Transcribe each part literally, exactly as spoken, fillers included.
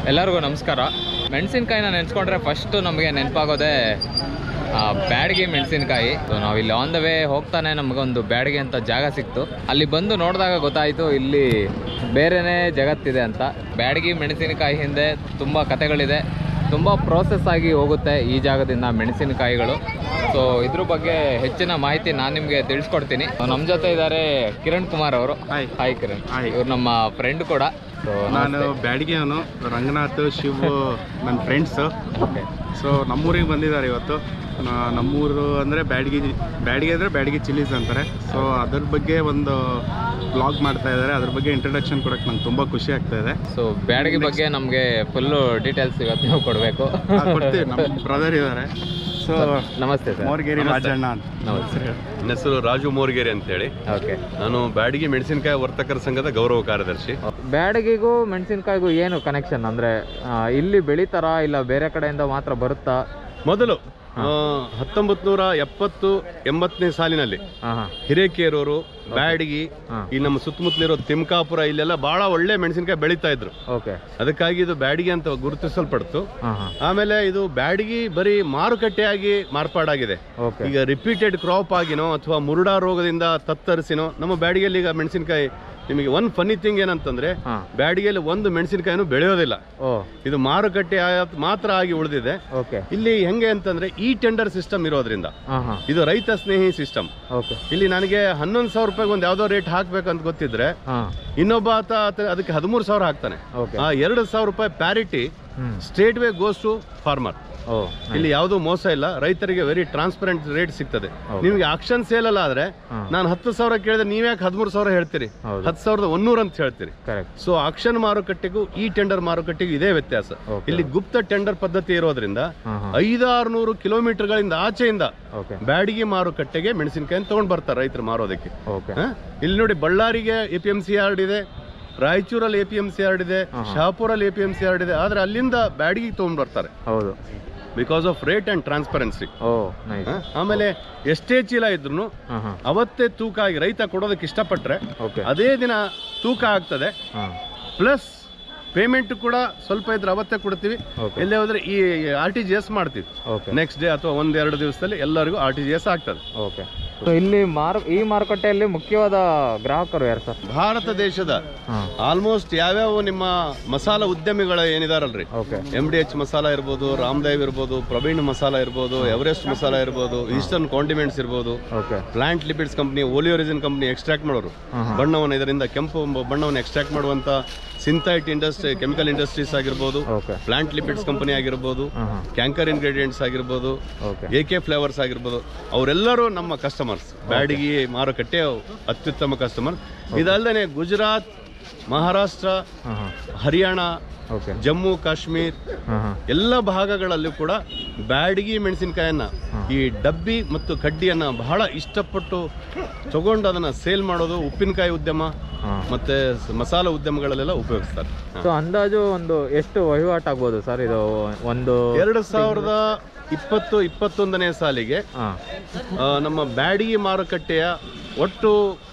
ಎಲ್ಲರಿಗೂ ನಮಸ್ಕಾರ. ಮೆಣಸಿನಕಾಯಿನ ನೆನೆಸ್ಕೊಂಡ್ರೆ ಫಸ್ಟು ನಮಗೆ ನೆನಪಾಗೋದೇ ಬ್ಯಾಡಗಿ ಮೆಣಸಿನಕಾಯಿ. ನಾವಿಲ್ಲಿ ಆನ್ ದ ವೇ ಹೋಗ್ತಾನೆ ನಮಗೊಂದು ಬ್ಯಾಡಗಿ ಅಂತ ಜಾಗ ಸಿಕ್ತು. ಅಲ್ಲಿ ಬಂದು ನೋಡಿದಾಗ ಗೊತ್ತಾಯಿತು ಇಲ್ಲಿ ಬೇರೆಯೇ ಜಗತ್ತಿದೆ ಅಂತ. ಬ್ಯಾಡಗಿ ಮೆಣಸಿನಕಾಯಿ ಹಿಂದೆ ತುಂಬ ಕತೆಗಳಿದೆ, ತುಂಬ ಪ್ರೋಸೆಸ್ ಆಗಿ ಹೋಗುತ್ತೆ ಈ ಜಾಗದಿಂದ ಮೆಣಸಿನಕಾಯಿಗಳು. ಸೊ ಇದ್ರ ಬಗ್ಗೆ ಹೆಚ್ಚಿನ ಮಾಹಿತಿ ನಾನು ನಿಮಗೆ ತಿಳಿಸ್ಕೊಡ್ತೀನಿ. ನಮ್ಮ ಜೊತೆ ಇದ್ದಾರೆ ಕಿರಣ್ ಕುಮಾರ್ ಅವರು. Hi hi Kiran. ಇವ್ರು ನಮ್ಮ ಫ್ರೆಂಡ್ ಕೂಡ. ಸೊ ನಾನು ಬ್ಯಾಡಗಿ ಅವನು, ರಂಗನಾಥ್, ಶಿವ್ ನನ್ನ ಫ್ರೆಂಡ್ಸು. ಓಕೆ. ಸೊ ನಮ್ಮೂರಿಗೆ ಬಂದಿದ್ದಾರೆ ಇವತ್ತು. ನಮ್ಮೂರು ಅಂದರೆ ಬ್ಯಾಡಗಿ ಬ್ಯಾಡಗಿ ಅಂದರೆ ಬ್ಯಾಡಗಿ ಚಿಲ್ಲೀಸ್ ಅಂತಾರೆ. ಸೊ ಅದ್ರ ಬಗ್ಗೆ ಒಂದು ಬ್ಲಾಗ್ ಮಾಡ್ತಾ ಇದ್ದಾರೆ. ಅದ್ರ ಬಗ್ಗೆ ಇಂಟ್ರಡಕ್ಷನ್ ಕೊಡೋಕ್ಕೆ ನಂಗೆ ತುಂಬ ಖುಷಿ ಆಗ್ತಾ ಇದೆ. ಸೊ ಬ್ಯಾಡಗಿ ಬಗ್ಗೆ ನಮಗೆ ಫುಲ್ಲು ಡೀಟೇಲ್ಸ್ ಇವತ್ತು ನೀವು ಕೊಡಬೇಕು. ಕೊಡ್ತೀವಿ. ನಮ್ಮ ಬ್ರದರ್ ಇದ್ದಾರೆ. ಸೊ ನಮಸ್ತೆ ಸರ್. ಮೋರ್ಗೇರಿ ರಾಜಣ್ಣ ಅಂತ. ನಮಸ್ತೆ. ನನ್ನ ಹೆಸರು ರಾಜು ಮೋರ್ಗೇರಿ ಅಂತೇಳಿ. ಓಕೆ. ನಾನು ಬ್ಯಾಡಗಿ ಮೆಣಸಿನಕಾಯಿ ವರ್ತಕರ ಸಂಘದ ಗೌರವ ಕಾರ್ಯದರ್ಶಿ. ಬ್ಯಾಡಗಿಗೂ ಮೆಣಸಿನಕಾಯಿಗೂ ಏನು ಕನೆಕ್ಷನ್? ಅಂದರೆ ಇಲ್ಲಿ ಬೆಳೀತಾರಾ ಇಲ್ಲ ಬೇರೆ ಕಡೆಯಿಂದ ಮಾತ್ರ ಬರುತ್ತಾ? ಮೊದಲು ಹತ್ತೊಂಬತ್ ನೂರ ಎಪ್ಪತ್ತು ಎಂಬತ್ತನೇ ಸಾಲಿನಲ್ಲಿ ಹಿರೇಕೇರೂರು, ಬ್ಯಾಡಗಿ, ಈ ನಮ್ಮ ಸುತ್ತಮುತ್ತಲಿರೋ ತಿಮ್ಕಾಪುರ ಇಲ್ಲೆಲ್ಲ ಬಹಳ ಒಳ್ಳೆ ಮೆಣಸಿನಕಾಯಿ ಬೆಳೀತಾ ಇದ್ರು. ಓಕೆ. ಅದಕ್ಕಾಗಿ ಇದು ಬ್ಯಾಡಗಿ ಅಂತ ಗುರುತಿಸಲ್ಪಡ್ತು. ಆಮೇಲೆ ಇದು ಬ್ಯಾಡಗಿ ಬರೀ ಮಾರುಕಟ್ಟೆಯಾಗಿ ಮಾರ್ಪಾಡಾಗಿದೆ. ಈಗ ರಿಪೀಟೆಡ್ ಕ್ರಾಪ್ ಆಗಿನೋ ಅಥವಾ ಮುರುಡಾ ರೋಗದಿಂದ ತತ್ತರಿಸಿನೋ ನಮ್ಮ ಬ್ಯಾಡಗಿಯಲ್ಲಿ ಈಗ ಮೆಣಸಿನಕಾಯಿ ನಿಮಗೆ ಒಂದು ಫನ್ನಿ ಥಿಂಗ್ ಏನಂತಂದ್ರೆ ಬ್ಯಾಡಗಿಯಲ್ಲಿ ಒಂದು ಮೆಣಸಿನಕಾಯಿನೂ ಬೆಳೆಯೋದಿಲ್ಲ. ಇದು ಮಾರುಕಟ್ಟೆ ಮಾತ್ರ ಆಗಿ ಉಳಿದಿದೆ. ಇಲ್ಲಿ ಹೆಂಗೆ ಅಂತಂದ್ರೆ ಈ ಟೆಂಡರ್ ಸಿಸ್ಟಮ್ ಇರೋದ್ರಿಂದ ಇದು ರೈತ ಸ್ನೇಹಿ ಸಿಸ್ಟಮ್. ಇಲ್ಲಿ ನನಗೆ ಹನ್ನೊಂದು ಸಾವಿರ ರೂಪಾಯಿ ಒಂದು ಯಾವ್ದೋ ರೇಟ್ ಹಾಕ್ಬೇಕಂತ ಗೊತ್ತಿದ್ರೆ ಇನ್ನೊಬ್ಬ ಆತ ಅದಕ್ಕೆ ಹದಿಮೂರು ಸಾವಿರ ಹಾಕ್ತಾನೆ. ಆ ಎರಡು ಸಾವಿರ ರೂಪಾಯಿ parity straight way goes to farmer. ಇಲ್ಲಿ ಯಾವ್ದು ಮೋಸ ಇಲ್ಲ. ರೈತರಿಗೆ ವೆರಿ ಟ್ರಾನ್ಸ್ಪರೆಂಟ್ ರೇಟ್ ಸಿಗ್ತದೆ. ನಿಮ್ಗೆ ಆಕ್ಷನ್ ಸೇಲ್ ಅಲ್ಲ ಆದ್ರೆ ನಾನು ಹತ್ತು ಸಾವಿರ ಕೇಳಿದ್ರೆ ನೀವ್ಯಾಕೆ ಹದಿಮೂರು ಸಾವಿರ ಹೇಳ್ತೀರಿ, ಹತ್ತು ಸಾವಿರದ ಒಂದೂರ ಅಂತ ಹೇಳ್ತೀರಿ. ಸೊ ಆಕ್ಷನ್ ಮಾರುಕಟ್ಟೆಗೂ ಈ ಟೆಂಡರ್ ಮಾರುಕಟ್ಟೆಗೂ ಇದೇ ವ್ಯತ್ಯಾಸ. ಇಲ್ಲಿ ಗುಪ್ತ ಟೆಂಡರ್ ಪದ್ಧತಿ ಇರೋದ್ರಿಂದ ಐದಾರು ನೂರು ಕಿಲೋಮೀಟರ್ ಗಳಿಂದ ಆಚೆಯಿಂದ ಬ್ಯಾಡಗಿ ಮಾರುಕಟ್ಟೆಗೆ ಮೆಣಸಿನಕಾಯಿ ತಗೊಂಡ್ ಬರ್ತಾರೆ ರೈತರು ಮಾರೋದಕ್ಕೆ. ಇಲ್ಲಿ ನೋಡಿ, ಬಳ್ಳಾರಿಗೆ A P M C yard ಇದೆ, ರಾಯಚೂರಲ್ಲಿ A P M C yard ಇದೆ, ಶಹಾಪುರಲ್ಲಿ A P M C yard ಇದೆ. ಆದ್ರೆ ಅಲ್ಲಿಂದ ಬ್ಯಾಡಗಿ ತಗೊಂಡ್ ಬರ್ತಾರೆ. ಹೌದು, because of rate and transparency. ಆಮೇಲೆ ಎಷ್ಟೇ ಚೀಲ ಇದ್ರು ಅವತ್ತೇ ತೂಕ ಆಗಿ ರೈತ ಕೊಡೋದಕ್ಕೆ ಇಷ್ಟಪಟ್ರೆ ಅದೇ ದಿನ ತೂಕ ಆಗ್ತದೆ. ಪ್ಲಸ್ ಪೇಮೆಂಟ್ ಕೂಡ ಸ್ವಲ್ಪ ಇದ್ರೆ ಅವತ್ತೇ ಕೊಡ್ತೀವಿ. ಎಲ್ಲೇ ಹೋದ್ರೆ ಈ ಆರ್ ಟಿ ಜಿ ಎಸ್ ಮಾಡ್ತೀವಿ ನೆಕ್ಸ್ಟ್ ಡೇ ಅಥವಾ ಒಂದೆರಡು ದಿವಸದಲ್ಲಿ ಎಲ್ಲರಿಗೂ ಆರ್ ಟಿ ಜಿ ಎಸ್ ಆಗ್ತದೆ. ಓಕೆ. ಸೊ ಇಲ್ಲಿ ಮಾರು ಈ ಮಾರುಕಟ್ಟೆಯಲ್ಲಿ ಮುಖ್ಯವಾದ ಗ್ರಾಹಕರು ಯಾರು ಸರ್? ಭಾರತ ದೇಶದ ಆಲ್ಮೋಸ್ಟ್ ಯಾವ್ಯಾವ ನಿಮ್ಮ ಮಸಾಲ ಉದ್ಯಮಿಗಳು ಏನಿದಾರಲ್ರಿ, ಎಂ ಡಿ ಎಚ್ ಮಸಾಲ ಇರ್ಬೋದು, ರಾಮದೇವ್ ಇರ್ಬೋದು, ಪ್ರವೀಣ್ ಮಸಾಲ ಇರ್ಬೋದು, ಎವರೆಸ್ಟ್ ಮಸಾಲ ಇರ್ಬೋದು, ಈಸ್ಟರ್ನ್ ಕಾಂಡಿಮೆಂಟ್ಸ್ ಇರ್ಬೋದು, plant lipids company, oleoresin company extract ಮಾಡೋರು ಬಣ್ಣವನ್ನು, ಇದರಿಂದ ಕೆಂಪು ಬಣ್ಣವನ್ನು ಎಕ್ಸ್ಟ್ರಾಕ್ಟ್ ಮಾಡುವಂತ ಸಿಂಥೈಟ್ ಇಂಡಸ್ಟ್ರಿ, ಕೆಮಿಕಲ್ ಇಂಡಸ್ಟ್ರೀಸ್ ಆಗಿರ್ಬೋದು, ಪ್ಲಾಂಟ್ ಲಿಪಿಡ್ಸ್ ಕಂಪನಿ ಆಗಿರ್ಬೋದು, ಕ್ಯಾಂಕರ್ ಇಂಗ್ರೀಡಿಯೆಂಟ್ಸ್ ಆಗಿರ್ಬೋದು, ಎ ಕೆ ಫ್ಲೇವರ್ಸ್ ಆಗಿರ್ಬೋದು, ಅವರೆಲ್ಲರೂ ನಮ್ಮ ಕಸ್ಟಮರ್ಸ್. ಬ್ಯಾಡಗಿ ಮಾರುಕಟ್ಟೆ ಅತ್ಯುತ್ತಮ ಕಸ್ಟಮರ್. ಇದಲ್ಲದೆ ಗುಜರಾತ್, ಮಹಾರಾಷ್ಟ್ರ, ಹರಿಯಾಣ, ಜಮ್ಮು ಕಾಶ್ಮೀರ್ ಎಲ್ಲ ಭಾಗಗಳಲ್ಲೂ ಕೂಡ ಬ್ಯಾಡಗಿ ಮೆಣಸಿನಕಾಯನ್ನ ಈ ಡಬ್ಬಿ ಮತ್ತು ಕಡ್ಡಿಯನ್ನ ಬಹಳ ಇಷ್ಟಪಟ್ಟು ತಗೊಂಡು ಅದನ್ನ ಸೇಲ್ ಮಾಡೋದು ಉಪ್ಪಿನಕಾಯಿ ಉದ್ಯಮ ಮತ್ತೆ ಮಸಾಲ ಉದ್ಯಮಗಳಲ್ಲೆಲ್ಲ ಉಪಯೋಗಿಸ್ತಾರೆ. ಸೊ ಅಂದಾಜು ಒಂದು ಎಷ್ಟು ವಹಿವಾಟು ಆಗ್ಬೋದು ಸರ್ ಇದು? ಒಂದು ಎರಡು ಸಾವಿರದ ಇಪ್ಪತ್ತು ಇಪ್ಪತ್ತೊಂದನೇ ಸಾಲಿಗೆ ನಮ್ಮ ಬ್ಯಾಡಗಿ ಮಾರುಕಟ್ಟೆಯ ಒಟ್ಟು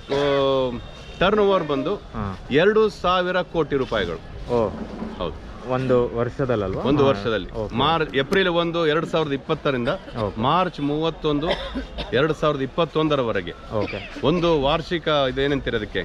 ಟರ್ನ್ ಓವರ್ ಬಂದು ಎರಡು ಸಾವಿರ ಕೋಟಿ ರೂಪಾಯಿಗಳು. ಹೌದು, ಒಂದು ವರ್ಷದಲ್ಲಲ್ವಾ? ಒಂದು ವರ್ಷದಲ್ಲಿ ಮಾರ್ಚ್ ಏಪ್ರಿಲ್ ಒಂದು ಎರಡ್ ಸಾವಿರದ ಇಪ್ಪತ್ತರಿಂದ ಮಾರ್ಚ್ ಮೂವತ್ತೊಂದು ಎರಡ್ ಸಾವಿರದ ಇಪ್ಪತ್ತೊಂದರವರೆಗೆ ಒಂದು ವಾರ್ಷಿಕ ಇದೇನಂತೀರ ಅದಕ್ಕೆ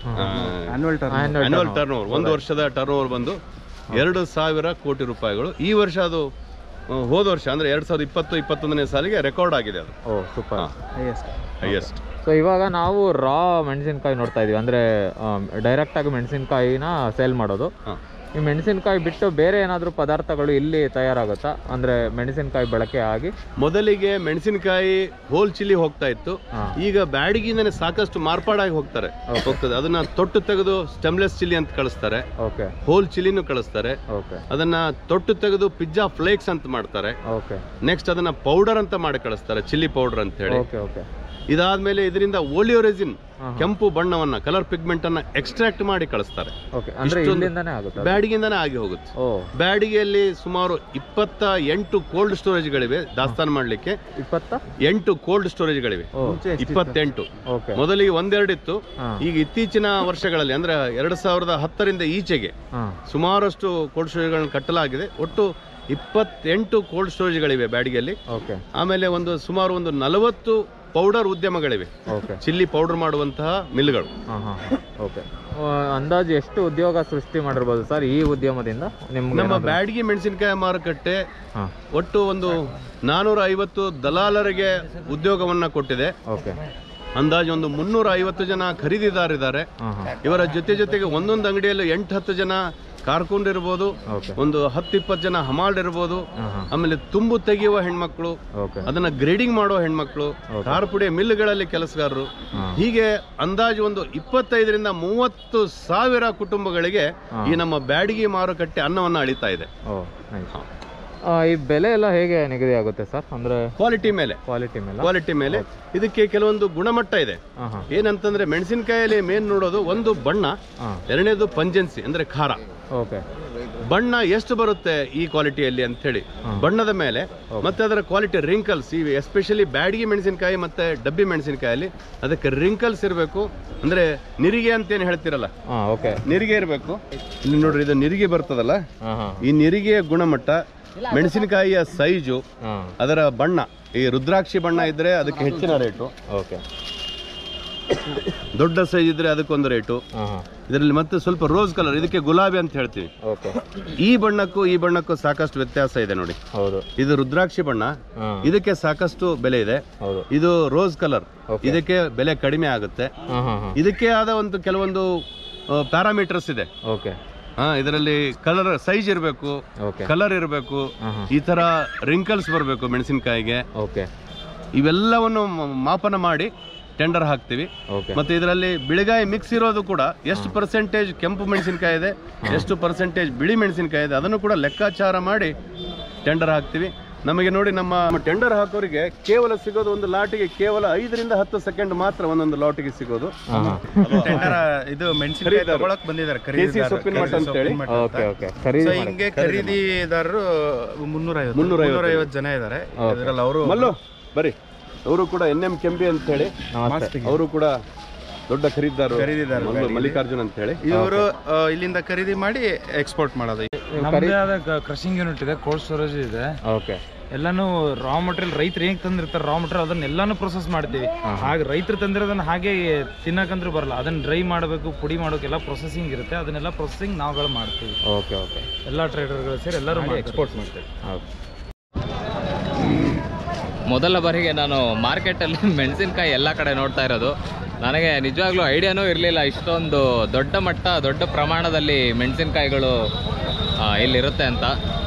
ಆನ್ಯುವಲ್ ಟರ್ನ್ ಓವರ್, ಒಂದು ವರ್ಷದ ಟರ್ನ್ ಓವರ್ ಬಂದು ಎರಡು ಸಾವಿರ ಕೋಟಿ ರೂಪಾಯಿಗಳು. ಈ ವರ್ಷ ಅದು ಹೋದ ವರ್ಷ ಅಂದ್ರೆ ಎರಡ್ ಸಾವಿರದ ಇಪ್ಪತ್ತು ಇಪ್ಪತ್ತೊಂದನೇ ಸಾಲಿಗೆ ರೆಕಾರ್ಡ್ ಆಗಿದೆ ಅದು. ಹೈಯೆಸ್ಟ್. ಸೊ ಇವಾಗ ನಾವು ರಾ ಮೆಣಸಿನಕಾಯಿ ನೋಡ್ತಾ ಇದೀವಿ, ಅಂದ್ರೆ ಡೈರೆಕ್ಟ್ ಆಗಿ ಮೆಣಸಿನಕಾಯಿನ ಸೇಲ್ ಮಾಡೋದು. ಈ ಮೆಣಸಿನಕಾಯಿ ಬಿಟ್ಟು ಬೇರೆ ಏನಾದರೂ ಪದಾರ್ಥಗಳು ಇಲ್ಲಿ ತಯಾರಾಗುತ್ತಾ? ಅಂದ್ರೆ ಮೆಣಸಿನಕಾಯಿ ಬಳಕೆ ಆಗಿ ಮೊದಲಿಗೆ ಮೆಣಸಿನಕಾಯಿ ಹೋಲ್ ಚಿಲ್ಲಿ ಹೋಗ್ತಾ ಇತ್ತು. ಈಗ ಬ್ಯಾಡಗಿಂದನೇ ಸಾಕಷ್ಟು ಮಾರ್ಪಾಡಾಗಿ ಹೋಗ್ತಾರೆ ಹೋಗ್ತದೆ. ಅದನ್ನ ತೊಟ್ಟು ತೆಗೆದು ಸ್ಟೆಮ್ಲೆಸ್ ಚಿಲ್ಲಿ ಅಂತ ಕಳಿಸ್ತಾರೆ, ಹೋಲ್ ಚಿಲ್ಲಿನೂ ಕಳಿಸ್ತಾರೆ. ಅದನ್ನ ತೊಟ್ಟು ತೆಗೆದು ಪಿಜ್ಜಾ ಫ್ಲೇಕ್ಸ್ ಅಂತ ಮಾಡ್ತಾರೆ. ನೆಕ್ಸ್ಟ್ ಅದನ್ನ ಪೌಡರ್ ಅಂತ ಮಾಡಿ ಕಳಿಸ್ತಾರೆ, ಚಿಲ್ಲಿ ಪೌಡರ್ ಅಂತ ಹೇಳಿ. ಇದಾದ್ಮೇಲೆ ಇದರಿಂದ ಓಲಿಯೋರೆಸಿನ್ ಕೆಂಪು ಬಣ್ಣವನ್ನ ಕಲರ್ ಪಿಗ್ಮೆಂಟ್ ಅನ್ನ ಎಕ್ಸ್ಟ್ರಾಕ್ಟ್ ಮಾಡಿ ಕಳಿಸ್ತಾರೆ. ಬ್ಯಾಡಿಗೆಯಿಂದಾನೇ ಆಗಿ ಹೋಗುತ್ತೆ. ಬ್ಯಾಡಿಗೆಯಲ್ಲಿ ಸುಮಾರು ಇಪ್ಪತ್ತ ಎಂಟು ಕೋಲ್ಡ್ ಸ್ಟೋರೇಜ್ಗಳಿವೆ ದಾಸ್ತಾನು ಮಾಡ್ಲಿಕ್ಕೆ. ಇಪ್ಪತ್ತ ಎಂಟು ಕೋಲ್ಡ್ ಸ್ಟೋರೇಜ್ಗಳಿವೆ. ಇಪ್ಪತ್ತೆಂಟು ಮೊದಲಿಗೆ ಒಂದೆರಡಿತ್ತು. ಈಗ ಇತ್ತೀಚಿನ ವರ್ಷಗಳಲ್ಲಿ ಅಂದ್ರೆ ಎರಡ್ ಸಾವಿರದ ಹತ್ತರಿಂದ ಈಚೆಗೆ ಸುಮಾರಷ್ಟು ಕೋಲ್ಡ್ ಸ್ಟೋರೇಜ್ಗಳನ್ನು ಕಟ್ಟಲಾಗಿದೆ. ಒಟ್ಟು ಇಪ್ಪತ್ತೆಂಟು ಕೋಲ್ಡ್ ಸ್ಟೋರೇಜ್ಗಳಿವೆ ಬ್ಯಾಡಿಗೆಯಲ್ಲಿ. ಆಮೇಲೆ ಒಂದು ಸುಮಾರು ಒಂದು ನಲವತ್ತು ಪೌಡರ್ ಉದ್ಯಮಗಳಿವೆ, ಚಿಲ್ಲಿ ಪೌಡರ್ ಮಾಡುವಂತಹ ಮಿಲ್ಗಳು. ಅಂದಾಜು ಎಷ್ಟು ಉದ್ಯೋಗ ಸೃಷ್ಟಿ ಮಾಡಿರ್ಬೋದು ಸರ್ ಈ ಉದ್ಯಮದಿಂದ? ನಮ್ಮ ಬ್ಯಾಡಗಿ ಮೆಣಸಿನಕಾಯಿ ಮಾರುಕಟ್ಟೆ ಒಟ್ಟು ಒಂದು ನಾನೂರ ಐವತ್ತು ದಲಾಲರಿಗೆ ಉದ್ಯೋಗವನ್ನ ಕೊಟ್ಟಿದೆ. ಅಂದಾಜು ಒಂದು ಮುನ್ನೂರ ಐವತ್ತು ಜನ ಖರೀದಿದಾರಿದ್ದಾರೆ. ಇವರ ಜೊತೆ ಜೊತೆಗೆ ಒಂದೊಂದು ಅಂಗಡಿಯಲ್ಲೂ ಎಂಟು ಹತ್ತು ಜನ ಕಾರ್ಕುಂಡ್ ಇರ್ಬೋದು, ಒಂದು ಹತ್ತು ಇಪ್ಪತ್ತು ಜನ ಹಮಾಲ್ಡ್ ಇರ್ಬೋದು, ಆಮೇಲೆ ತುಂಬು ತೆಗೆಯುವ ಹೆಣ್ಮಕ್ಳು, ಅದನ್ನ ಗ್ರೇಡಿಂಗ್ ಮಾಡುವ ಹೆಣ್ಮಕ್ಳು, ಖಾರಪುಡಿ ಮಿಲ್ಗಳಲ್ಲಿ ಕೆಲಸಗಾರರು, ಹೀಗೆ ಅಂದಾಜು ಒಂದು ಇಪ್ಪತ್ತೈದರಿಂದ ಮೂವತ್ತು ಸಾವಿರ ಕುಟುಂಬಗಳಿಗೆ ಈ ನಮ್ಮ ಬ್ಯಾಡಗಿ ಮಾರುಕಟ್ಟೆ ಅನ್ನವನ್ನ ಅಳಿತಾ ಇದೆ. ಈ ಬೆಲೆ ಎಲ್ಲ ಹೇಗೆ ನಿಗದಿ ಆಗುತ್ತೆ ಸರ್? ಅಂದ್ರೆ ಕ್ವಾಲಿಟಿ ಮೇಲೆ ಕ್ವಾಲಿಟಿ ಮೇಲೆ ಕ್ವಾಲಿಟಿ ಮೇಲೆ ಇದಕ್ಕೆ ಕೆಲವೊಂದು ಗುಣಮಟ್ಟ ಇದೆ. ಏನಂತಂದ್ರೆ ಮೆಣಸಿನಕಾಯಲ್ಲಿ ಮೇನ್ ನೋಡೋದು ಒಂದು ಬಣ್ಣ, ಎರಡನೇದು ಪಂಜೆನ್ಸಿ ಅಂದ್ರೆ ಖಾರ. ಬಣ್ಣ ಎಷ್ಟು ಬರುತ್ತೆ ಈ ಕ್ವಾಲಿಟಿಯಲ್ಲಿ ಅಂತ ಹೇಳಿ ಬಣ್ಣದ ಮೇಲೆ, ಮತ್ತೆ ಅದರ ಕ್ವಾಲಿಟಿ ರಿಂಕಲ್ಸ್, ಇವೆ ಎಸ್ಪೆಷಲಿ ಬ್ಯಾಡಗಿ ಮೆಣಸಿನಕಾಯಿ ಮತ್ತೆ ಡಬ್ಬಿ ಮೆಣಸಿನಕಾಯಲ್ಲಿ ಅದಕ್ಕೆ ರಿಂಕಲ್ಸ್ ಇರಬೇಕು. ಅಂದ್ರೆ ನಿರಿಗೆ ಅಂತ ಏನ್ ಹೇಳ್ತಿರಲ್ಲ, ನಿರಿಗೆ ಇರಬೇಕು. ಇಲ್ಲಿ ನೋಡ್ರಿ, ಇದು ನಿರಿಗೆ ಬರ್ತದಲ್ಲ, ಈ ನಿರಿಗೆಯ ಗುಣಮಟ್ಟ, ಮೆಣಸಿನಕಾಯಿಯ ಸೈಜು, ಅದರ ಬಣ್ಣ, ಈ ರುದ್ರಾಕ್ಷಿ ಬಣ್ಣ ಇದ್ರೆ ಅದಕ್ಕೆ ಹೆಚ್ಚಿನ ರೇಟು, ದೊಡ್ಡ ಸೈಜ್ ಇದ್ರೆ ಅದಕ್ಕೊಂದು ರೇಟು. ಇದರಲ್ಲಿ ಮತ್ತೆ ಸ್ವಲ್ಪ ರೋಸ್ ಕಲರ್, ಇದಕ್ಕೆ ಗುಲಾಬಿ ಅಂತ ಹೇಳ್ತೀವಿ. ಈ ಬಣ್ಣಕ್ಕೂ ಈ ಬಣ್ಣಕ್ಕೂ ಸಾಕಷ್ಟು ವ್ಯತ್ಯಾಸ ಇದೆ ನೋಡಿ. ಇದು ರುದ್ರಾಕ್ಷಿ ಬಣ್ಣ, ಇದಕ್ಕೆ ಸಾಕಷ್ಟು ಬೆಲೆ ಇದೆ. ಇದು ರೋಸ್ ಕಲರ್, ಇದಕ್ಕೆ ಬೆಲೆ ಕಡಿಮೆ ಆಗುತ್ತೆ. ಇದಕ್ಕೆ ಆದ ಒಂದು ಕೆಲವೊಂದು ಪ್ಯಾರಾಮೀಟರ್ಸ್ ಇದೆ. ಹಾ, ಇದರಲ್ಲಿ ಕಲರ್ ಸೈಜ್ ಇರಬೇಕು, ಕಲರ್ ಇರಬೇಕು, ಈ ತರ ರಿಂಕಲ್ಸ್ ಬರಬೇಕು ಮೆಣಸಿನಕಾಯಿಗೆ. ಇವೆಲ್ಲವನ್ನು ಮಾಪನ ಮಾಡಿ ಟೆಂಡರ್ ಹಾಕ್ತಿವಿ. ಮತ್ತೆ ಇದರಲ್ಲಿ ಬಿಳಿಗಾಯಿ ಮಿಕ್ಸ್ ಇರೋದು ಕೂಡ, ಎಷ್ಟು ಪರ್ಸೆಂಟೇಜ್ ಕೆಂಪು ಮೆಣಸಿನಕಾಯಿ ಇದೆ, ಎಷ್ಟು ಪರ್ಸೆಂಟೇಜ್ ಬಿಳಿ ಮೆಣಸಿನಕಾಯಿ ಇದೆ, ಅದನ್ನು ಕೂಡ ಲೆಕ್ಕಾಚಾರ ಮಾಡಿ ಟೆಂಡರ್ ಹಾಕ್ತಿವಿ. ನಮಗೆ ನೋಡಿ, ನಮ್ಮ ಟೆಂಡರ್ ಹಾಕೋರಿಗೆ ಕೇವಲ ಸಿಗೋದು ಒಂದು ಲಾಟಿಗೆ ಕೇವಲ ಐದರಿಂದ ಹತ್ತು ಸೆಕೆಂಡ್ ಮಾತ್ರ ಒಂದೊಂದು ಲಾಟಿಗೆ ಸಿಗೋದು. ಇದು ಮೆಣಸಿನಕಾಯಿ ತಗೊಳಕ್ ಬಂದಿದ್ದಾರೆ ಸೊಪ್ಪಿನ ಮಠ ಅಂತ ಹೇಳಿ. ಹಿಂಗೆ ಖರೀದಿದಾರರು ಮುನ್ನೂರ ಮುನ್ನೂರ ಐವತ್ತು ಜನ ಇದ್ದಾರೆ. ಇದರಲ್ಲಿ ಅವರು ಮಲ್ಲು ಬರೀ ಅವರು ಕೂಡ ಎನ್ ಎಂ ಕೆಂಪಿ ಅಂತ ಹೇಳಿ, ಅವರು ಕೂಡ ದೊಡ್ಡ ಖರೀದಿದಾರರು, ಖರೀದಿದಾರ ಮಲ್ಲಿಕಾರ್ಜುನ್ ಅಂತ ಹೇಳಿ. ಇವರು ಇಲ್ಲಿಂದ ಖರೀದಿ ಮಾಡಿ ಎಕ್ಸ್ಪೋರ್ಟ್ ಮಾಡೋದು. ನಮ್ಮದೇ ಆದ ಕ್ರಷಿಂಗ್ ಯೂನಿಟ್ ಇದೆ, ಕೋಲ್ಡ್ ಸ್ಟೋರೇಜ್ ಇದೆ. ಎಲ್ಲಾನು ರಾ ಮಟೀರಿಯಲ್ ರೈತರು ಹೆಂಗ್ ತಂದಿರ್ತಾರೆ, ರಾ ಮಟೀರಿಯಲ್ ಅದನ್ನ ಎಲ್ಲಾನು ಪ್ರೊಸೆಸ್ ಮಾಡ್ತೀವಿ. ಹಾಗೆ ರೈತರು ತಂದಿರೋದನ್ನ ಹಾಗೆ ತಿನ್ನಕಂದ್ರೂ ಬರಲ್ಲ, ಅದನ್ನ ಡ್ರೈ ಮಾಡಬೇಕು, ಪುಡಿ ಮಾಡೋಕೆ ಎಲ್ಲ ಪ್ರೊಸೆಸಿಂಗ್ ಇರುತ್ತೆ. ಅದನ್ನೆಲ್ಲ ಪ್ರೊಸೆಸಿಂಗ್ ನಾವುಗಳು ಮಾಡ್ತೀವಿ. ಓಕೆ ಓಕೆ ಎಲ್ಲ ಟ್ರೇಡರ್ಗಳು ಸೇರಿ ಎಲ್ಲರೂ ಎಕ್ಸ್ಪೋರ್ಟ್ ಮಾಡ್ತೀವಿ. ಮೊದಲ ಬಾರಿಗೆ ನಾನು ಮಾರ್ಕೆಟಲ್ಲಿ ಮೆಣಸಿನಕಾಯಿ ಎಲ್ಲ ಕಡೆ ನೋಡ್ತಾ ಇರೋದು. ನನಗೆ ನಿಜವಾಗ್ಲೂ ಐಡಿಯಾನೂ ಇರಲಿಲ್ಲ ಇಷ್ಟೊಂದು ದೊಡ್ಡ ಮಟ್ಟ ದೊಡ್ಡ ಪ್ರಮಾಣದಲ್ಲಿ ಮೆಣಸಿನಕಾಯಿಗಳು ಇಲ್ಲಿರುತ್ತೆ ಅಂತ.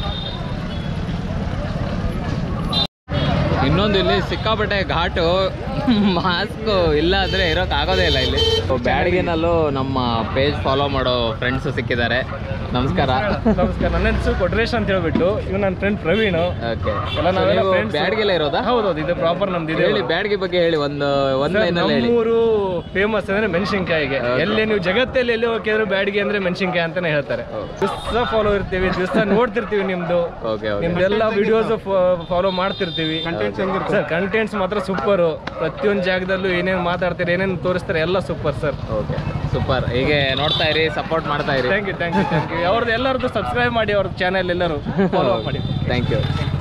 ಇನ್ನೊಂದು ಇಲ್ಲಿ ಸಿಕ್ಕಾಪಟ್ಟೆ ಘಾಟು, ಮಾಸ್ಕ್ ಇಲ್ಲ ಅಂದರೆ ಇರೋಕ್ಕಾಗೋದೇ ಇಲ್ಲ ಇಲ್ಲಿ. ಬ್ಯಾಡಗಿನಲ್ಲೂ ನಮ್ಮ ಪೇಜ್ ಫಾಲೋ ಮಾಡೋ ಫ್ರೆಂಡ್ಸು ಸಿಕ್ಕಿದ್ದಾರೆ. ನಮಸ್ಕಾರ. ನಮಸ್ಕಾರ, ನನ್ನ ಹೆಸರು ಕೊಟ್ರೇಶ್ ಅಂತ ಹೇಳ್ಬಿಟ್ಟು, ಇವ್ ನನ್ನ ಫ್ರೆಂಡ್ ಪ್ರವೀಣ್. ಬ್ಯಾಡಗಿಲ್ಲ ಇರೋದಾ? ಹೌದೌದು, ಇದು ಪ್ರಾಪರ್ ನಮ್ದು ಇದೆ. ಹೇಳಿ ಬ್ಯಾಡಗಿ ಬಗ್ಗೆ ಹೇಳಿ, ಒಂದು ಒಂದು ಲೈನಲ್ಲಿ ಹೇಳಿ. ನಮ್ಮೂರು ಫೇಮಸ್ ಅಂದ್ರೆ ಮೆಣಸಿನಕಾಯಿಗೆ. ಎಲ್ಲಿ ನೀವು ಜಗತ್ತಲ್ಲಿ ಎಲ್ಲಿ ಹೋಗಿದ್ರು ಬ್ಯಾಡಗಿ ಅಂದ್ರೆ ಮೆಣಸಿನಕಾಯಿ ಅಂತಾನೆ ಹೇಳ್ತಾರೆ. ದಿವಸ ಫಾಲೋ ಇರ್ತೀವಿ, ದಿವಸ ನೋಡ್ತಿರ್ತೀವಿ ನಿಮ್ದು ನಿಮ್ದೆಲ್ಲ ವಿಡಿಯೋಸ್ ಫಾಲೋ ಮಾಡ್ತಿರ್ತೀವಿ. ಸರ್ ಕಂಟೆಂಟ್ಸ್ ಮಾತ್ರ ಸೂಪರ್. ಪ್ರತಿಯೊಂದು ಜಾಗದಲ್ಲೂ ಏನೇನು ಮಾತಾಡ್ತಾರೆ, ಏನೇನು ತೋರಿಸ್ತಾರೆ, ಎಲ್ಲ ಸೂಪರ್ ಸರ್. Okay super. ಹೀಗೆ ನೋಡ್ತಾ ಇರಿ, ಸಪೋರ್ಟ್ ಮಾಡ್ತಾ ಇರಿ. Thank you thank you thank you. ಅವ್ರದ್ದು ಎಲ್ಲರದ್ದು ಸಬ್ಸ್ಕ್ರೈಬ್ ಮಾಡಿ, ಅವ್ರ ಚಾನೆಲ್ ಎಲ್ಲರೂ ಫಾಲೋ ಮಾಡಿ. Thank you.